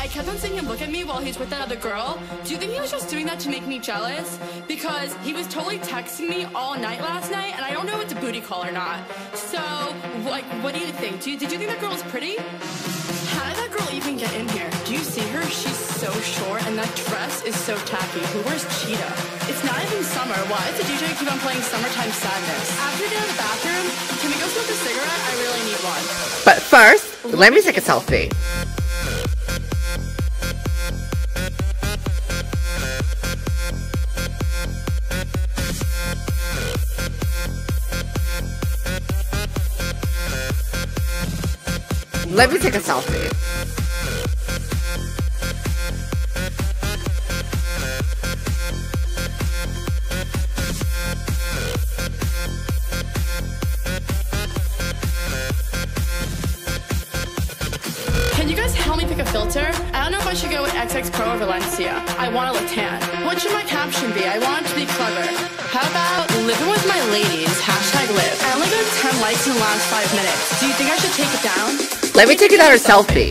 I kept on seeing him look at me while he's with that other girl. Do you think he was just doing that to make me jealous? Because he was totally texting me all night last night, and I don't know if it's a booty call or not. So, like, what do you think? Did you think that girl was pretty? How did that girl even get in here? Do you see her? She's so short, and that dress is so tacky. Who wears cheetah? It's not even summer. Why does the DJ keep on playing Summertime Sadness? After we get out of the bathroom, can we go smoke a cigarette? I really need one. But first, let me take a selfie. Let me take a selfie. Can you guys help me pick a filter? I don't know if I should go with XX Pro or Valencia. I want to look tan. What should my caption be? I want it to be clever. How about living with my ladies, #live. I only got 10 likes in the last 5 minutes. Do you think I should take it down? Let me take another selfie.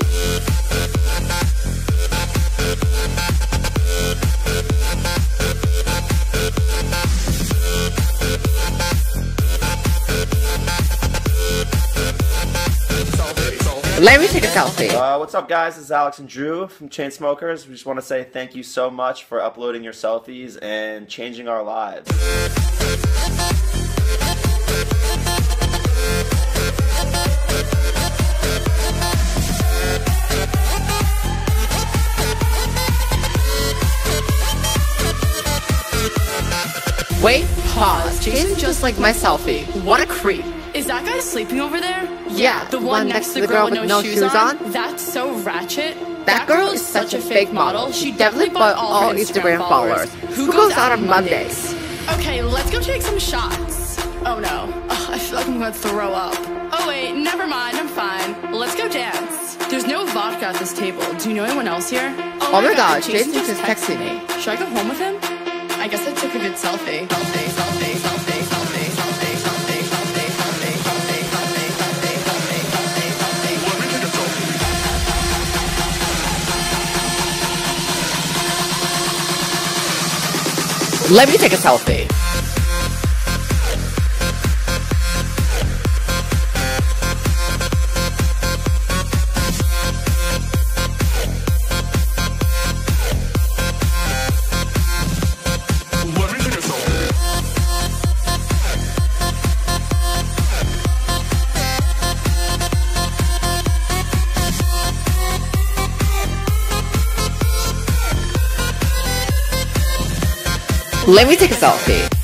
Let me take a selfie. What's up, guys? This is Alex and Drew from CHAINSMOKERS. We just want to say thank you so much for uploading your selfies and changing our lives. Wait, pause. Jason just liked my selfie. What a creep. Is that guy sleeping over there? Yeah, the one next to the girl with no shoes on? That's so ratchet. That girl is such a fake model. She definitely bought all Instagram followers. Who goes out on Mondays? Okay, let's go take some shots. Oh no. Ugh, I feel like I'm gonna throw up. Oh wait, never mind, I'm fine. Let's go dance. There's no vodka at this table. Do you know anyone else here? Oh my god, Jason just texted me. Should I go home with him? I guess I took a good selfie. Let me take a selfie. Let me take a selfie.